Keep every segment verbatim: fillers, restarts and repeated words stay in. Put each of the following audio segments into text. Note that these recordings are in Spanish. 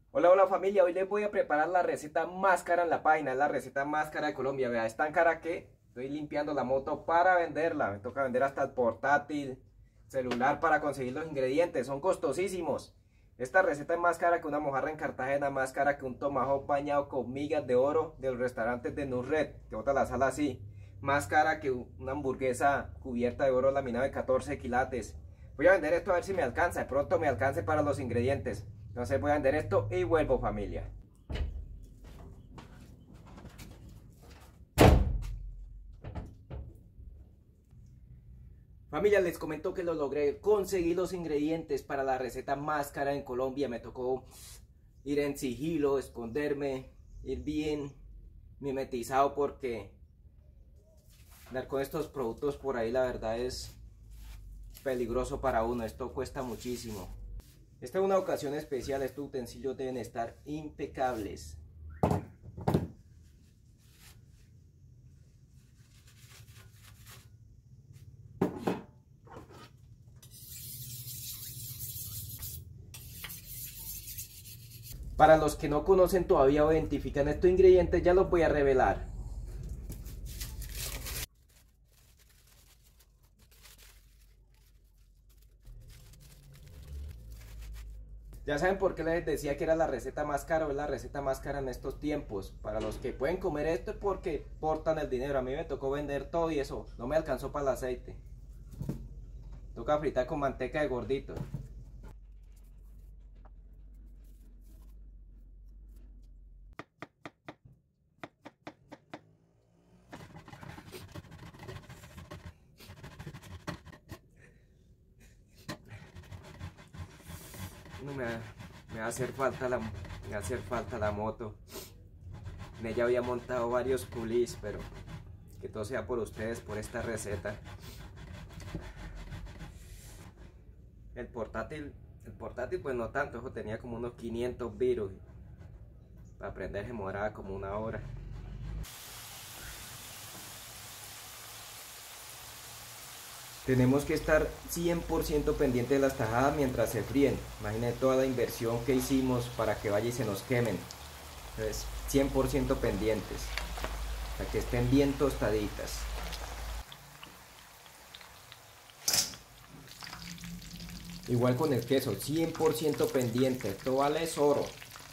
Hola, hola familia, hoy les voy a preparar la receta más cara en la página, es la receta más cara de Colombia. Vea, es tan cara que estoy limpiando la moto para venderla. Me toca vender hasta el portátil, celular para conseguir los ingredientes, son costosísimos. Esta receta es más cara que una mojarra en Cartagena, más cara que un tomahawk bañado con migas de oro del restaurante de Nusret, que bota la sal así. Más cara que una hamburguesa cubierta de oro laminado de catorce quilates. Voy a vender esto a ver si me alcanza, de pronto me alcance para los ingredientes. Entonces voy a vender esto y vuelvo, familia. Familia, les comento que lo logré. Conseguí los ingredientes para la receta más cara en Colombia. Me tocó ir en sigilo, esconderme, ir bien mimetizado porque dar con estos productos por ahí la verdad es peligroso para uno. Esto cuesta muchísimo. Esta es una ocasión especial. Estos utensilios deben estar impecables. Para los que no conocen todavía o identifican estos ingredientes, ya los voy a revelar. Ya saben por qué les decía que era la receta más cara, o es la receta más cara en estos tiempos. Para los que pueden comer esto es porque portan el dinero. A mí me tocó vender todo y eso no me alcanzó para el aceite. Toca fritar con manteca de gordito. No me va, me va a hacer falta la, me va a hacer falta la moto. En ella había montado varios culis, pero que todo sea por ustedes, por esta receta. El portátil, el portátil pues no tanto, eso tenía como unos quinientos virus. Para aprender se demoraba como una hora. Tenemos que estar cien por ciento pendiente de las tajadas mientras se fríen. Imaginen toda la inversión que hicimos para que vaya y se nos quemen. Entonces, cien por ciento pendientes, para que estén bien tostaditas. Igual con el queso, cien por ciento pendiente, esto vale es oro.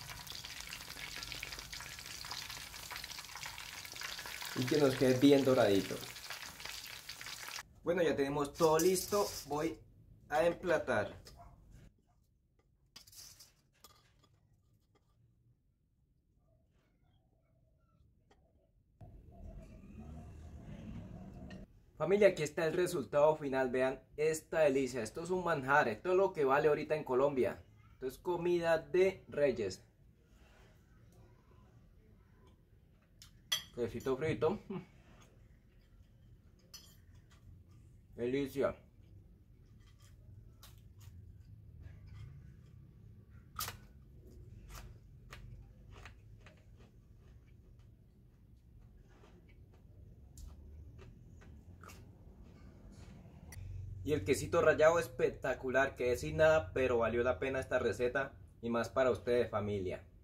Y que nos quede bien doradito. Bueno, ya tenemos todo listo, voy a emplatar. Familia, aquí está el resultado final, vean esta delicia, esto es un manjar, esto es lo que vale ahorita en Colombia, esto es comida de reyes. Quesito frito, delicia. Y el quesito rallado espectacular, que es sin nada, pero valió la pena esta receta y más para ustedes, familia.